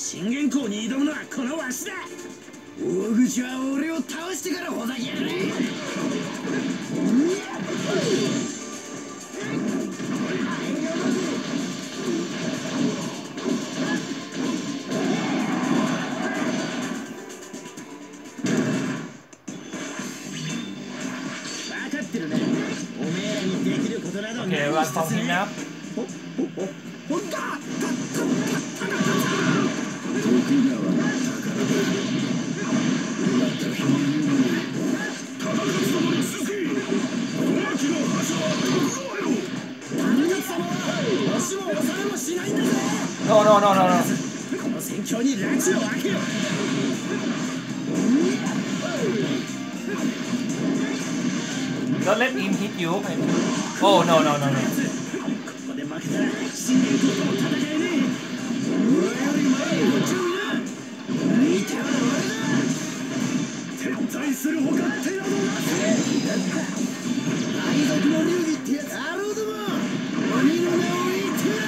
信玄公に挑むのはこのわしだ。大口は俺を倒してからほざきやがれ。分かってるな。おめえらにできることなど何一つね。ほんか。徳川 No, no, no, no, no. この戦況に拉致を開けよ。 Don't let him hit you. Oh, no, no, no, no. ここで負けたら信玄公とも戦えねえ。俺より前にこっちを見な。相手は俺だ。撤退するほか手などなせ。海賊の流儀ってやつ。あろうども鬼の名を言ってな。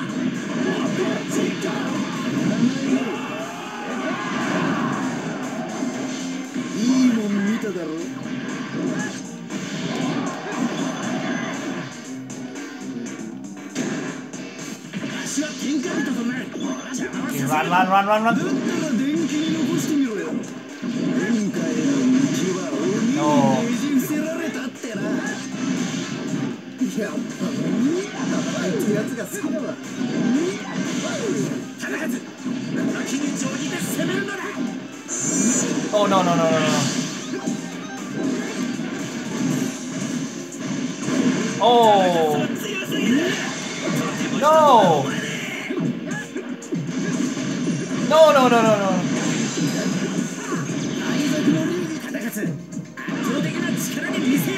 いいもん見ただろ。足は天下人となる。邪魔はさせる。 Run, run, run, run, だ run. ったら電気に残してみろよ。天下への道は鬼にねじ伏せられたってな。やっぱあいつやつが好きだわ。戦ず敵に定規で攻めるのだ。 Oh, no, no, no, no, no. Oh. No. No, no, no, no, no. 海賊の流儀戦ず圧倒的な力に見せよ。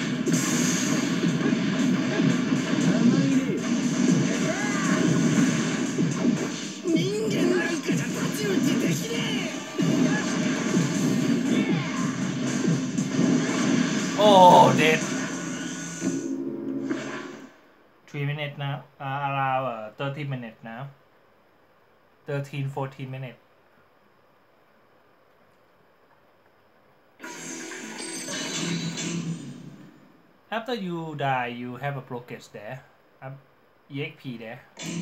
人間なんかじゃ太刀打ちできねえ。 Oh, dead. 3 minutes now. Around 13 minutes now. 13, 14 minutes. After you die, you have a progress there. EXP there.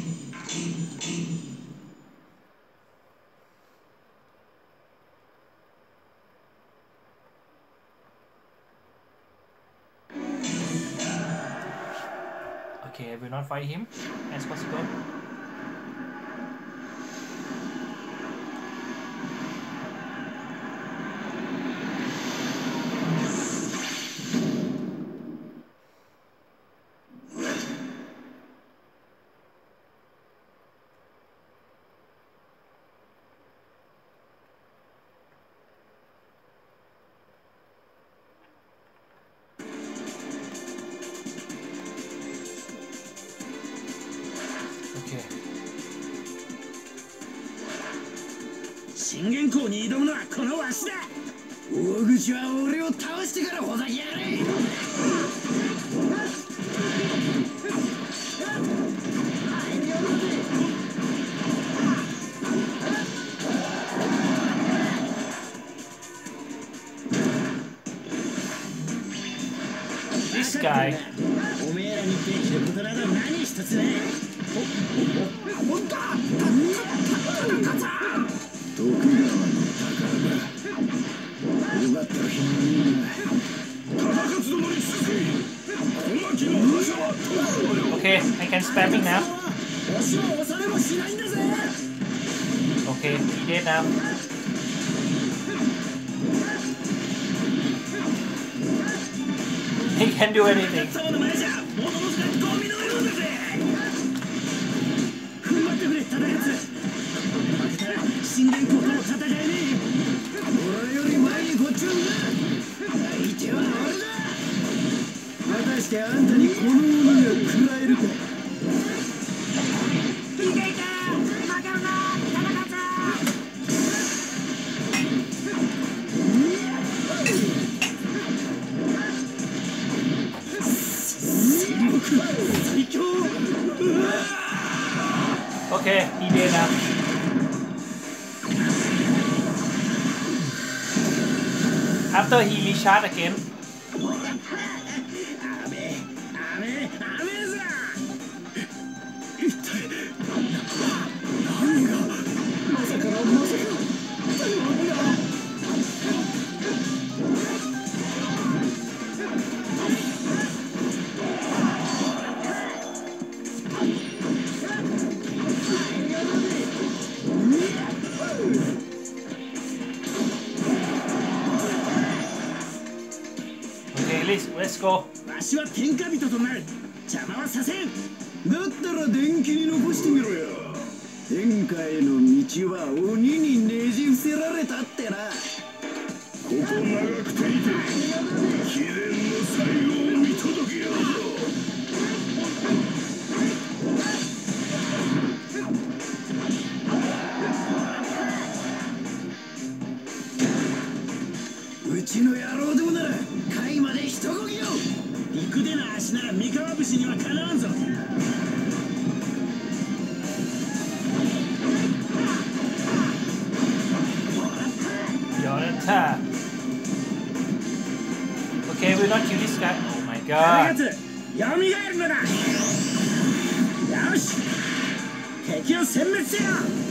Okay, I will not fight him as possible. Okay. 信玄公に挑むのはこのわしだ。大口は俺を倒してからほざきやがれ。 This guy. おめえらにできることなど何一つない。ほんか。徳川の宝だ。よかったら君に忠勝殿に続け。小牧の覇者は徳川よ。 Okay, I can spamming now. わしは押されもしないんだぜ。 Okay, he did now. He can do anything. そうの前じゃ物のすがゴミのようだぜ。踏ん張ってくれ忠勝。負けたら信玄公とも戦えねえ。俺より前にこっちを見な。相手は俺だ。果たしてあんたにこの鬼が食らえるか。いけいけ負けるな忠勝。最強。 Okay, he did now. after he recharge again. レスコ。 わしは天下人となる。邪魔はさせん。だったら電気に残してみろよ。天下への道は鬼にねじ伏せられたってな。ここ長くていて秘伝の最後を見届けようぞ。うちの野郎でもなら貝まで一こぎよ。陸での足なら三河節にはかなわんぞ。 Yorenta. Okay, we're not kill this guy. Oh my god. よみがえるのだ。よし、敵を殲滅せよ。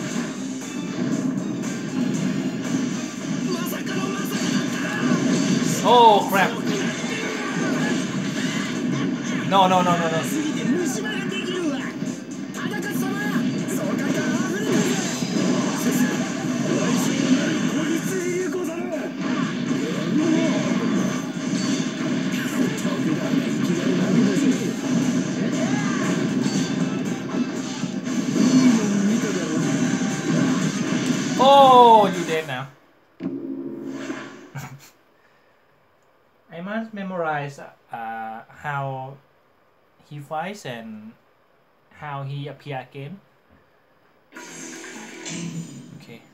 まさかのまさかだった。 Oh crap. No, no, no, no, no. すぎて虫歯ができるわ。田中様、爽快があふれてる。来週になるこいつにござる。 Oh, you dead now. I must memorize how he fights and how he appear again. Okay.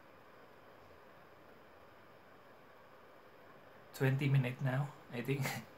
$20 minutes now, I think.